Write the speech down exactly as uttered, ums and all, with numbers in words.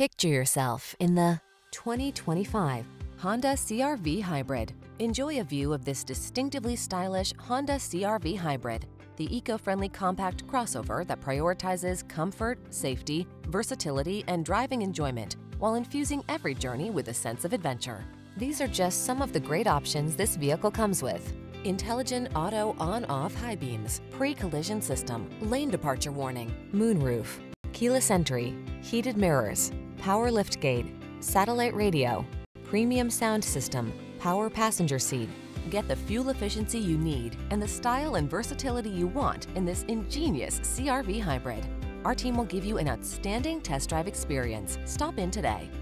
Picture yourself in the twenty twenty-five Honda C R V Hybrid. Enjoy a view of this distinctively stylish Honda C R V Hybrid, the eco-friendly compact crossover that prioritizes comfort, safety, versatility, and driving enjoyment while infusing every journey with a sense of adventure. These are just some of the great options this vehicle comes with: intelligent auto on-off high beams, pre-collision system, lane departure warning, moonroof, keyless entry, heated mirrors, power liftgate, satellite radio, premium sound system, power passenger seat. Get the fuel efficiency you need and the style and versatility you want in this ingenious C R V Hybrid. Our team will give you an outstanding test drive experience. Stop in today.